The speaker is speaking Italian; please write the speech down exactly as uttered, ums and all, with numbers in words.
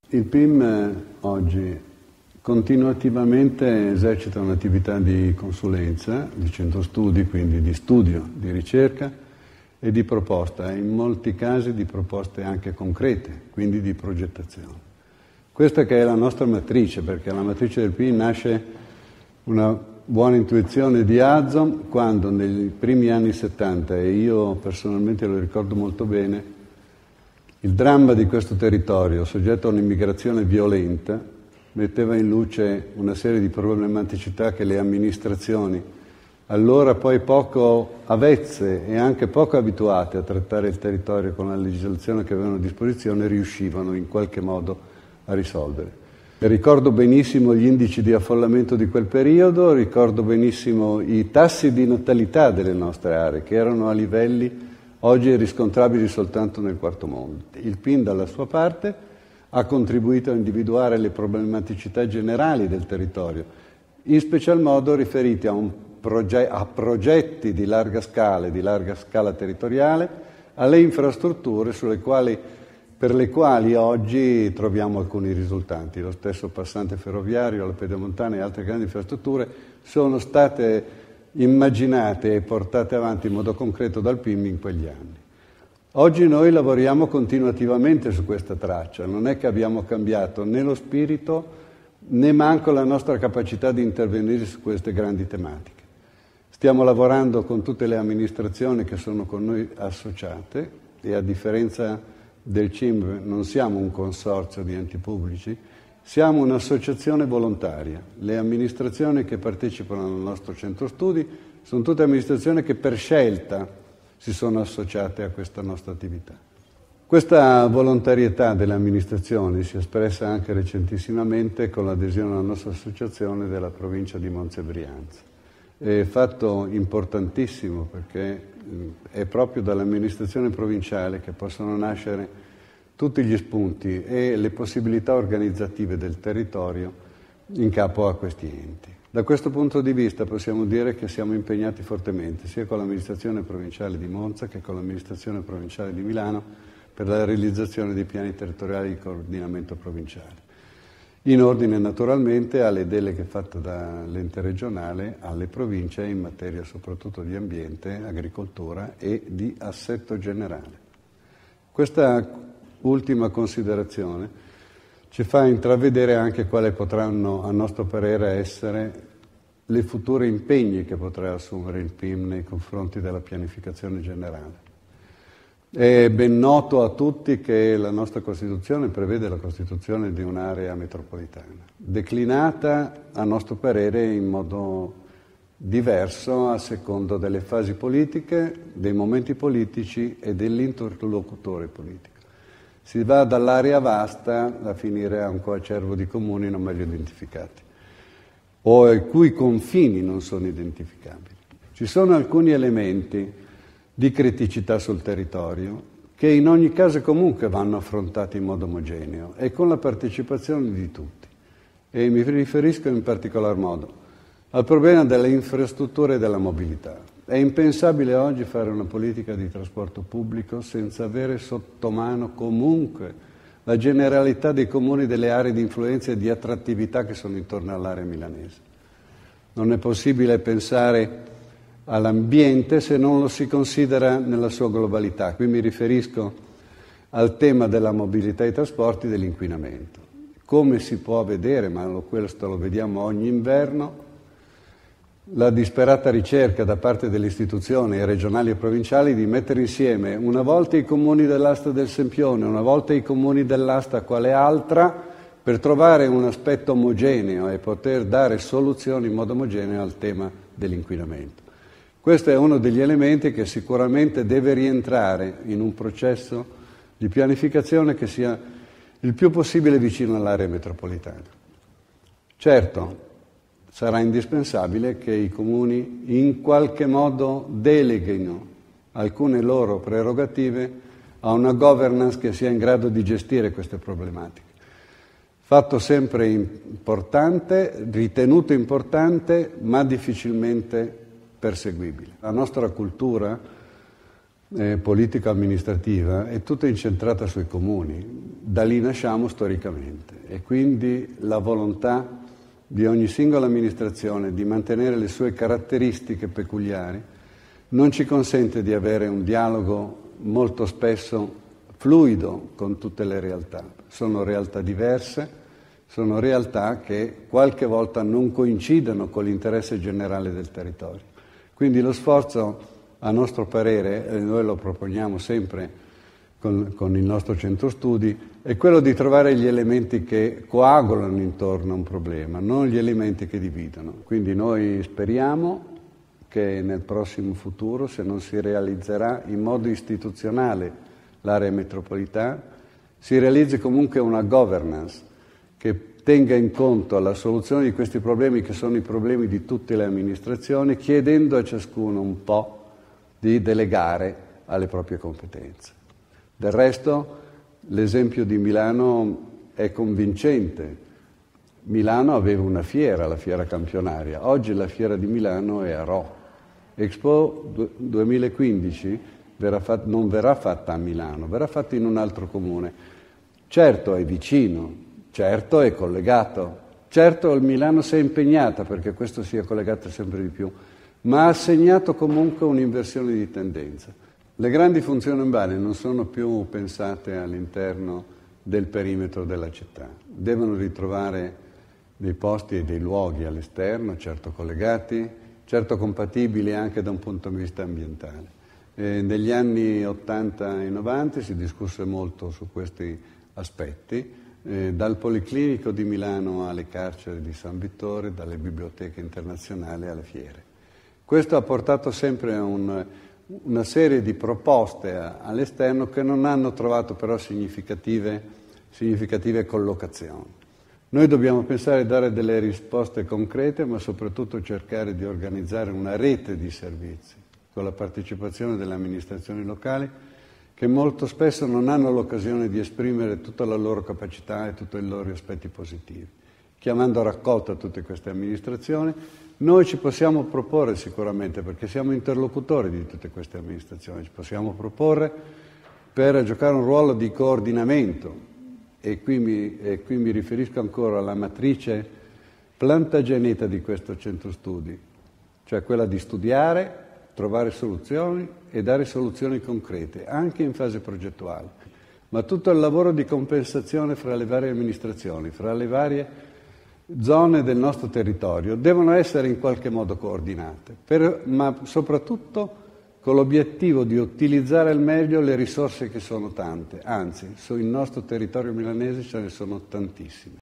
Il P I M oggi continuativamente esercita un'attività di consulenza, di centro studi, quindi di studio, di ricerca e di proposta, in molti casi di proposte anche concrete, quindi di progettazione. Questa che è la nostra matrice, perché la matrice del P I M nasce una buona intuizione di Azzo quando nei primi anni settanta, e io personalmente lo ricordo molto bene, il dramma di questo territorio, soggetto a un'immigrazione violenta, metteva in luce una serie di problematicità che le amministrazioni, allora poi poco avvezze e anche poco abituate a trattare il territorio con la legislazione che avevano a disposizione, riuscivano in qualche modo a risolvere. Ricordo benissimo gli indici di affollamento di quel periodo, ricordo benissimo i tassi di natalità delle nostre aree, che erano a livelli oggi riscontrabili soltanto nel quarto mondo. Il P I M, dalla sua parte, ha contribuito a individuare le problematicità generali del territorio, in special modo riferiti a, un proge- a progetti di larga scala, di larga scala territoriale, alle infrastrutture sulle quali, per le quali oggi troviamo alcuni risultati. Lo stesso passante ferroviario, la pedemontana e altre grandi infrastrutture sono state immaginate e portate avanti in modo concreto dal P I M in quegli anni. Oggi noi lavoriamo continuativamente su questa traccia, non è che abbiamo cambiato né lo spirito né manco la nostra capacità di intervenire su queste grandi tematiche. Stiamo lavorando con tutte le amministrazioni che sono con noi associate e a differenza del C I M B non siamo un consorzio di enti pubblici, siamo un'associazione volontaria. Le amministrazioni che partecipano al nostro centro studi sono tutte amministrazioni che per scelta si sono associate a questa nostra attività. Questa volontarietà delle amministrazioni si è espressa anche recentissimamente con l'adesione alla nostra associazione della provincia di Monza e Brianza. È fatto importantissimo perché è proprio dall'amministrazione provinciale che possono nascere tutti gli spunti e le possibilità organizzative del territorio in capo a questi enti. Da questo punto di vista possiamo dire che siamo impegnati fortemente sia con l'amministrazione provinciale di Monza che con l'amministrazione provinciale di Milano per la realizzazione dei piani territoriali di coordinamento provinciale, in ordine naturalmente alle deleghe fatte dall'ente regionale alle province in materia soprattutto di ambiente, agricoltura e di assetto generale. Questa ultima considerazione ci fa intravedere anche quali potranno, a nostro parere, essere le future impegni che potrà assumere il P I M nei confronti della pianificazione generale. È ben noto a tutti che la nostra Costituzione prevede la costituzione di un'area metropolitana, declinata, a nostro parere, in modo diverso a secondo delle fasi politiche, dei momenti politici e dell'interlocutore politico. Si va dall'area vasta a finire a un coacervo di comuni non meglio identificati, o i cui confini non sono identificabili. Ci sono alcuni elementi di criticità sul territorio che in ogni caso comunque vanno affrontati in modo omogeneo e con la partecipazione di tutti. E mi riferisco in particolar modo al problema delle infrastrutture e della mobilità. È impensabile oggi fare una politica di trasporto pubblico senza avere sotto mano comunque la generalità dei comuni delle aree di influenza e di attrattività che sono intorno all'area milanese. Non è possibile pensare all'ambiente se non lo si considera nella sua globalità. Qui mi riferisco al tema della mobilità e i trasporti e dell'inquinamento. Come si può vedere, ma questo lo vediamo ogni inverno, la disperata ricerca da parte delle istituzioni regionali e provinciali di mettere insieme una volta i comuni dell'Asta del Sempione, una volta i comuni dell'Asta quale altra, per trovare un aspetto omogeneo e poter dare soluzioni in modo omogeneo al tema dell'inquinamento. Questo è uno degli elementi che sicuramente deve rientrare in un processo di pianificazione che sia il più possibile vicino all'area metropolitana. Certo, sarà indispensabile che i comuni in qualche modo deleghino alcune loro prerogative a una governance che sia in grado di gestire queste problematiche. Fatto sempre importante, ritenuto importante, ma difficilmente perseguibile. La nostra cultura eh, politico-amministrativa è tutta incentrata sui comuni, da lì nasciamo storicamente e quindi la volontà di ogni singola amministrazione di mantenere le sue caratteristiche peculiari non ci consente di avere un dialogo molto spesso fluido con tutte le realtà. Sono realtà diverse, sono realtà che qualche volta non coincidono con l'interesse generale del territorio. Quindi lo sforzo, a nostro parere, e noi lo proponiamo sempre con, con il nostro centro studi, è quello di trovare gli elementi che coagulano intorno a un problema, non gli elementi che dividono. Quindi noi speriamo che nel prossimo futuro, se non si realizzerà in modo istituzionale l'area metropolitana, si realizzi comunque una governance che tenga in conto la soluzione di questi problemi, che sono i problemi di tutte le amministrazioni, chiedendo a ciascuno un po' di delegare alle proprie competenze. Del resto, l'esempio di Milano è convincente. Milano aveva una fiera, la fiera campionaria. Oggi la fiera di Milano è a Rho. Expo duemilaquindici verrà fat- non verrà fatta a Milano, verrà fatta in un altro comune. Certo è vicino, certo è collegato, certo il Milano si è impegnata perché questo sia collegato sempre di più, ma ha segnato comunque un'inversione di tendenza. Le grandi funzioni urbane non sono più pensate all'interno del perimetro della città, devono ritrovare dei posti e dei luoghi all'esterno, certo collegati, certo compatibili anche da un punto di vista ambientale. E negli anni ottanta e novanta si discusse molto su questi aspetti, eh, dal Policlinico di Milano alle carceri di San Vittore, dalle biblioteche internazionali alle fiere. Questo ha portato sempre a un, una serie di proposte all'esterno che non hanno trovato però significative, significative collocazioni. Noi dobbiamo pensare a dare delle risposte concrete, ma soprattutto cercare di organizzare una rete di servizi con la partecipazione delle amministrazioni locali che molto spesso non hanno l'occasione di esprimere tutta la loro capacità e tutti i loro aspetti positivi. Chiamando a raccolta tutte queste amministrazioni, noi ci possiamo proporre sicuramente, perché siamo interlocutori di tutte queste amministrazioni, ci possiamo proporre per giocare un ruolo di coordinamento. E qui, mi, e qui mi riferisco ancora alla matrice plantageneta di questo centro studi, cioè quella di studiare, trovare soluzioni e dare soluzioni concrete, anche in fase progettuale. Ma tutto il lavoro di compensazione fra le varie amministrazioni, fra le varie zone del nostro territorio, devono essere in qualche modo coordinate, per, ma soprattutto con l'obiettivo di utilizzare al meglio le risorse che sono tante, anzi, sul nostro territorio milanese ce ne sono tantissime.